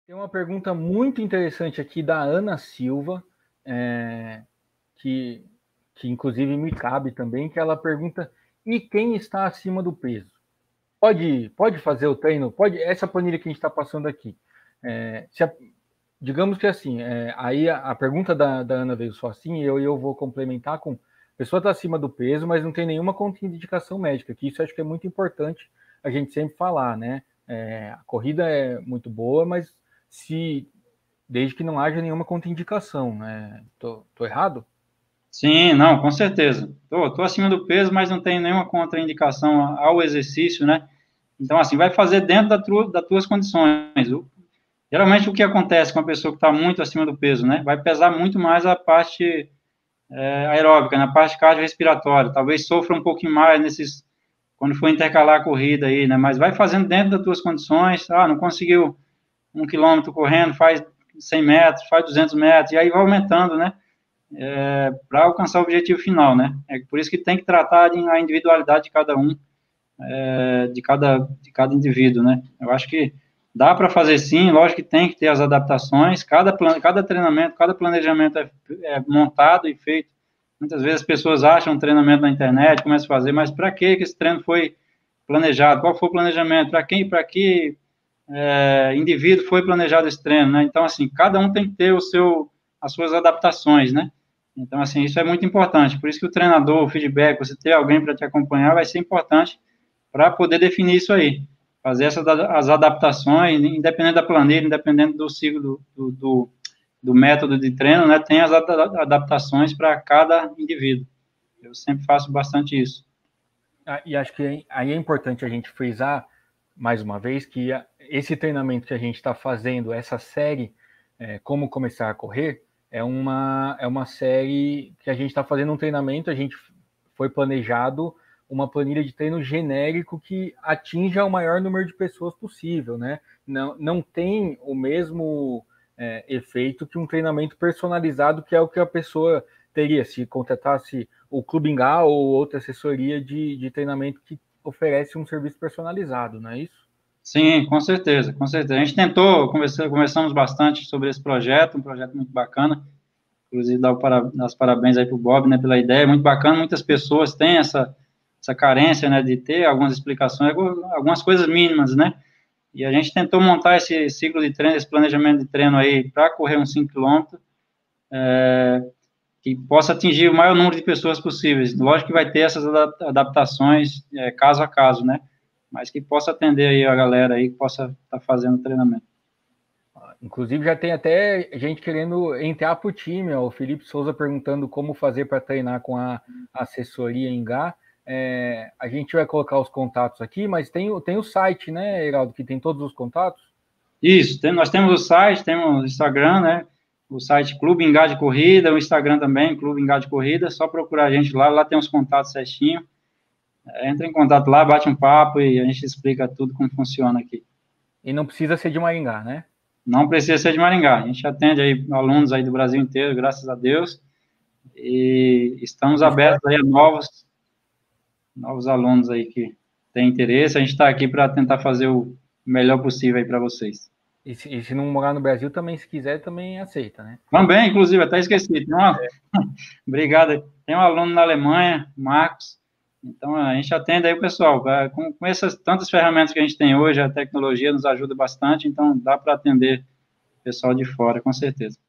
Tem uma pergunta muito interessante aqui da Ana Silva, é, que, que inclusive me cabe também, que ela pergunta: e quem está acima do peso? Pode fazer o treino? Pode, essa planilha que a gente está passando aqui. Digamos que assim, aí a pergunta da Ana veio só assim, e eu vou complementar com: a pessoa está acima do peso, mas não tem nenhuma contraindicação médica, que isso acho que é muito importante a gente sempre falar, né? A corrida é muito boa, mas se desde que não haja nenhuma contraindicação, né? Tô errado? Sim, não, com certeza. Tô acima do peso, mas não tenho nenhuma contraindicação ao exercício, né? Então, assim, vai fazer dentro das tuas condições. Geralmente, o que acontece com a pessoa que está muito acima do peso, né? Vai pesar muito mais a parte aeróbica, na parte cardiorrespiratória. Talvez sofra um pouquinho mais quando for intercalar a corrida aí, né? Mas vai fazendo dentro das tuas condições. Ah, não conseguiu 1 quilômetro correndo, faz 100 metros, faz 200 metros, e aí vai aumentando, né? Para alcançar o objetivo final, né? É por isso que tem que tratar a individualidade de cada um, de cada indivíduo, né? Eu acho que dá para fazer sim, lógico que tem que ter as adaptações, cada treinamento, cada planejamento é montado e feito. Muitas vezes as pessoas acham um treinamento na internet, começam a fazer, mas para que esse treino foi planejado? Qual foi o planejamento? Para que indivíduo foi planejado esse treino, né? Então, assim, cada um tem que ter as suas adaptações, né? Então, assim, isso é muito importante. Por isso que o treinador, o feedback, você ter alguém para te acompanhar, vai ser importante para poder definir isso aí. Fazer as adaptações, independente da planilha, independente do ciclo, do método de treino, né? Tem as adaptações para cada indivíduo. Eu sempre faço bastante isso. E acho que aí é importante a gente frisar mais uma vez que esse treinamento que a gente está fazendo, essa série, Como Começar a Correr, é uma série que a gente está fazendo um treinamento, a gente foi planejado uma planilha de treino genérico que atinja o maior número de pessoas possível, né? Não tem o mesmo efeito que um treinamento personalizado, que é o que a pessoa teria se contratasse o Clube Ingá ou outra assessoria de treinamento que oferece um serviço personalizado, não é isso? Sim, com certeza, com certeza. A gente tentou, conversamos bastante sobre esse projeto, um projeto muito bacana. Inclusive, dar os parabéns aí para o Bob, né, pela ideia, muito bacana. Muitas pessoas têm essa carência, né, de ter algumas explicações, algumas coisas mínimas, né? E a gente tentou montar esse ciclo de treino, esse planejamento de treino aí para correr uns 5 quilômetros, que possa atingir o maior número de pessoas possíveis. Lógico que vai ter essas adaptações caso a caso, né? Mas que possa atender aí a galera aí que possa estar fazendo o treinamento. Inclusive já tem até gente querendo entrar para o time, ó, o Felipe Souza perguntando como fazer para treinar com a assessoria em Gá. A gente vai colocar os contatos aqui, mas tem o site, né, Heraldo, que tem todos os contatos? Isso, nós temos o site, temos o Instagram, né? O site Clube Engá de Corrida, o Instagram também, Clube Engá de Corrida, só procurar a gente lá tem os contatos certinho. Entra em contato lá, bate um papo e a gente explica tudo como funciona aqui. E não precisa ser de Maringá, né? Não precisa ser de Maringá, a gente atende aí alunos aí do Brasil inteiro, graças a Deus, e estamos abertos aí a novos alunos aí que têm interesse, a gente está aqui para tentar fazer o melhor possível aí para vocês. E se não morar no Brasil também, se quiser, também aceita, né? Também, inclusive, até esqueci, obrigado, tem um aluno na Alemanha, Marcos, então a gente atende aí o pessoal, com essas tantas ferramentas que a gente tem hoje, a tecnologia nos ajuda bastante, então dá para atender o pessoal de fora, com certeza.